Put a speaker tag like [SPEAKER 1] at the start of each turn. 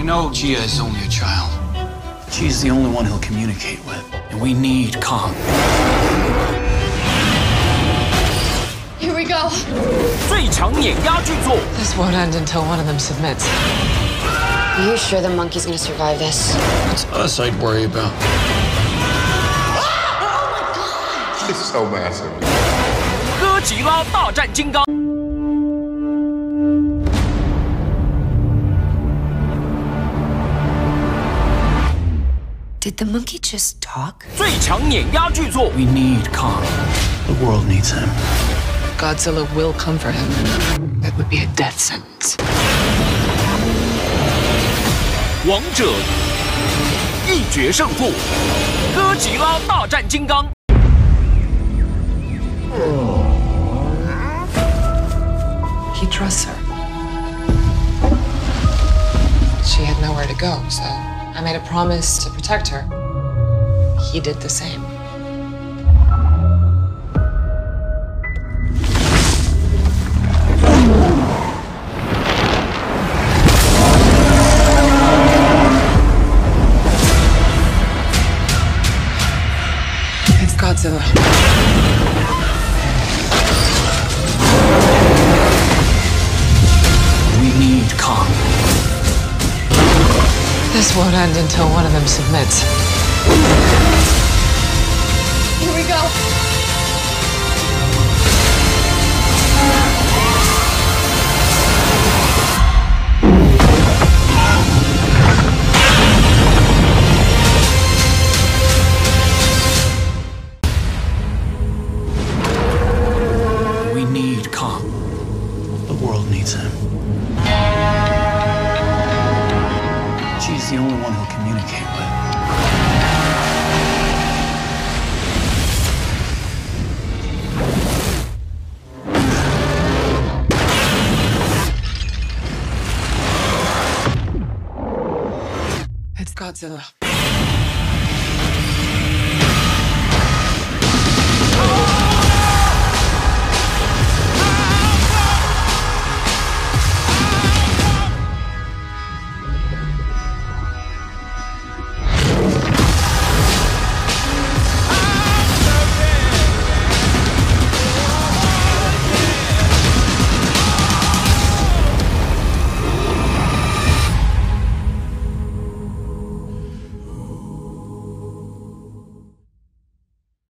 [SPEAKER 1] know Gia is only a child. She's the only one he'll communicate with. And we need Kong.
[SPEAKER 2] Here we go.
[SPEAKER 3] 最强碾压剧作，
[SPEAKER 4] This won't end until one of them submits.
[SPEAKER 2] Are you sure the monkey's gonna survive this?
[SPEAKER 1] It's us I'd worry about.
[SPEAKER 5] It's so massive.
[SPEAKER 3] 哥吉拉大战金刚。
[SPEAKER 2] Did the monkey just talk?
[SPEAKER 3] 最强碾压剧作，
[SPEAKER 1] We need Kong. The world needs him.
[SPEAKER 4] Godzilla will come for him. That would be a death sentence.
[SPEAKER 3] 王者一决胜负，哥吉拉大战金刚。
[SPEAKER 4] He trusts her. She had nowhere to go, so I made a promise to protect her. He did the same. It's Godzilla.
[SPEAKER 1] We need Kong.
[SPEAKER 4] This won't end until one of them submits.
[SPEAKER 2] Here we go.
[SPEAKER 1] We need Kong. The world needs him. She's the only one he'll communicate with.
[SPEAKER 4] It's Godzilla.